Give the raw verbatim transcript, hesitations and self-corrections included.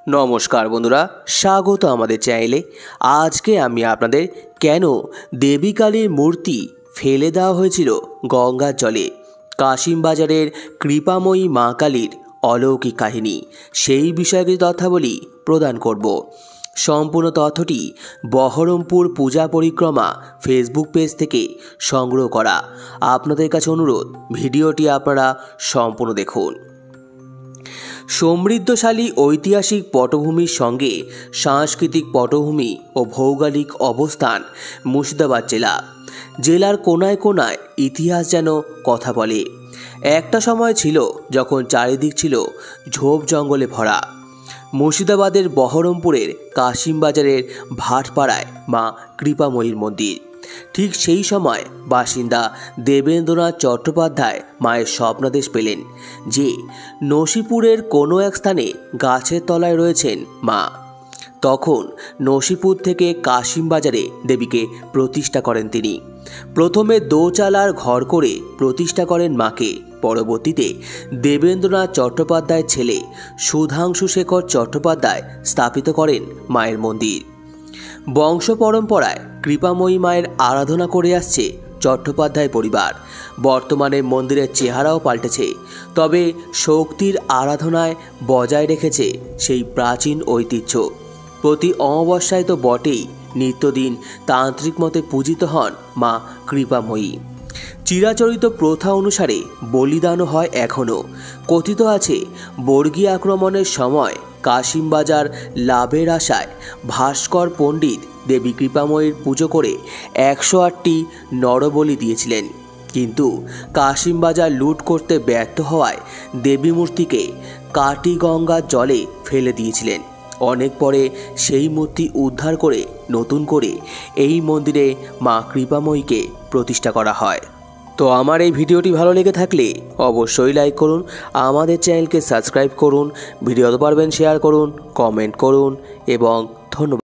নমস্কার বন্ধুরা, স্বাগত আমাদের চ্যানেলে। আজকে আমি আপনাদের কেন দেবী কালীর মূর্তি ফেলে দেওয়া হয়েছিল গঙ্গার জলে, কাশিমবাজারের কৃপাময়ী মা কালীর অলৌকিক কাহিনী, সেই বিষয়ে কিছু তথ্যাবলী প্রদান করব। সম্পূর্ণ তথ্যটি বহরমপুর পূজা পরিক্রমা ফেসবুক পেজ থেকে সংগ্রহ করা। আপনাদের কাছে অনুরোধ, ভিডিওটি আপনারা সম্পূর্ণ দেখুন। সমৃদ্ধশালী ঐতিহাসিক পটভূমির সঙ্গে সাংস্কৃতিক পটভূমি ও ভৌগোলিক অবস্থান মুর্শিদাবাদ জেলা। জেলার কোনায় কোনায় ইতিহাস যেন কথা বলে। একটা সময় ছিল যখন চারিদিক ছিল ঝোপ জঙ্গলে ভরা। মুর্শিদাবাদের বহরমপুরের কাশিমবাজারের ভাটপাড়ায় মা কৃপাময়ীর মন্দির। ঠিক সেই সময় বাসিন্দা দেবেন্দ্রনাথ চট্টোপাধ্যায় মায়ের স্বপ্নাদেশ পেলেন যে নসিপুরের কোনো এক স্থানে গাছের তলায় রয়েছেন মা। তখন নসিপুর থেকে কাশিমবাজারে দেবীকে প্রতিষ্ঠা করেন তিনি। প্রথমে দোচালার ঘর করে প্রতিষ্ঠা করেন মাকে। পরবর্তীতে দেবেন্দ্রনাথ চট্টোপাধ্যায়ের ছেলে সুধাংশু শেখর চট্টোপাধ্যায় স্থাপিত করেন মায়ের মন্দির। বংশ পরম্পরায় কৃপাময়ী মায়ের আরাধনা করে আসছে চট্টোপাধ্যায় পরিবার। বর্তমানে মন্দিরের চেহারাও পাল্টেছে, তবে শক্তির আরাধনায় বজায় রেখেছে সেই প্রাচীন ঐতিহ্য। প্রতি অমাবস্যায় তো বটেই, নিত্যদিন তান্ত্রিক মতে পূজিত হন মা কৃপাময়ী। চিরাচরিত প্রথা অনুসারে বলিদানও হয় এখনও। কথিত আছে, বর্গী আক্রমণের সময় কাশিমবাজার লাভের আশায় ভাস্কর পণ্ডিত দেবী কৃপাময়ীর পুজো করে একশো আটটি নরবলি দিয়েছিলেন। কিন্তু কাশিমবাজার লুট করতে ব্যর্থ হওয়ায় দেবী মূর্তিকে কাটিগঙ্গার জলে ফেলে দিয়েছিলেন। অনেক পরে সেই মূর্তি উদ্ধার করে নতুন করে এই মন্দিরে মা কৃপাময়ীকে প্রতিষ্ঠা করা হয়। তো আমার এই ভিডিওটি ভালো লেগে থাকলে অবশ্যই লাইক করুন, আমাদের চ্যানেলকে সাবস্ক্রাইব করুন, ভিডিও পারবেন শেয়ার করুন, কমেন্ট করুন এবং ধন্যবাদ।